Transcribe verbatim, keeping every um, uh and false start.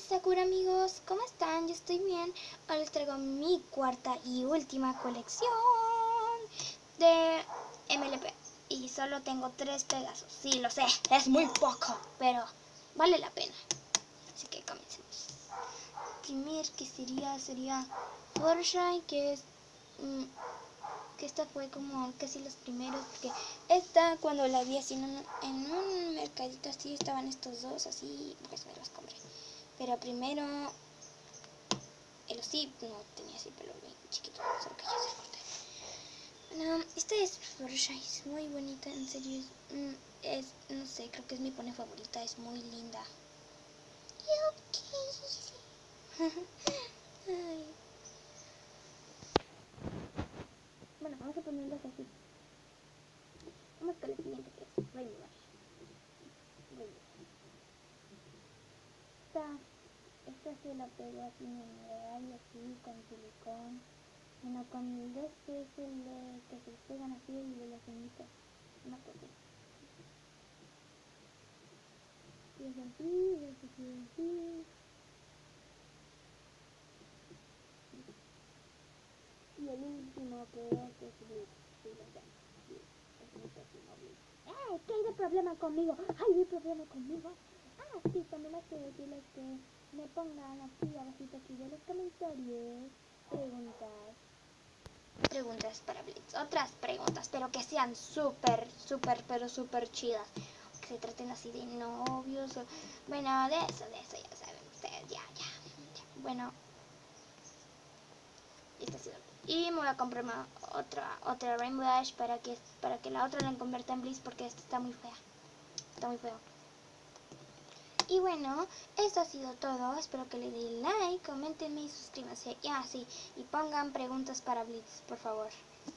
Sakura amigos, ¿cómo están? Yo estoy bien. Hoy les traigo mi cuarta y última colección de M L P. Y solo tengo tres Pegasos. Sí, lo sé, es muy poco, pero vale la pena. Así que comencemos. Primer que sería, sería Fluttershy, que es... Mmm, que esta fue como casi los primeros, porque esta cuando la vi así en un, en un mercadito así, estaban estos dos así, pues me los compré. Pero primero, el sí no tenía así pelo bien chiquito, solo que ya se corté. Bueno, esta es Fluttershy, es muy bonita, en serio, es, es, no sé, creo que es mi pone favorita, es muy linda. Ay. Bueno, vamos a ponerlas así. Vamos con la siguiente que es Rainbow Dash. Rainbow Dash. Esta, esta se la pego así en el real, así con silicón. Bueno, con este es el de que se pegan así, el de las uñitas. No me acuerdo. Y es así, y es así, así. Y el último creo que es Blitz. Sí, lo llamo. Blitz. Es mi pésimo Blitz. ¡Eh! ¿Qué hay de problema conmigo? ¿Hay de problema conmigo? Ah, sí, también hay que decirles que me pongan aquí abajito aquí de los comentarios preguntas. Preguntas para Blitz. Otras preguntas, pero que sean súper, súper, pero súper chidas. Que se traten así de novios. O... Bueno, de eso, de eso ya saben ustedes. Ya, ya. ya. Bueno. Esta ha sido. Y me voy a comprar otra, otra Rainbow Dash para que, para que la otra la convierta en Blitz porque esta está muy fea. Está muy feo. Y bueno, eso ha sido todo. Espero que le den like, coméntenme y suscríbanse. Y así, y pongan preguntas para Blitz, por favor.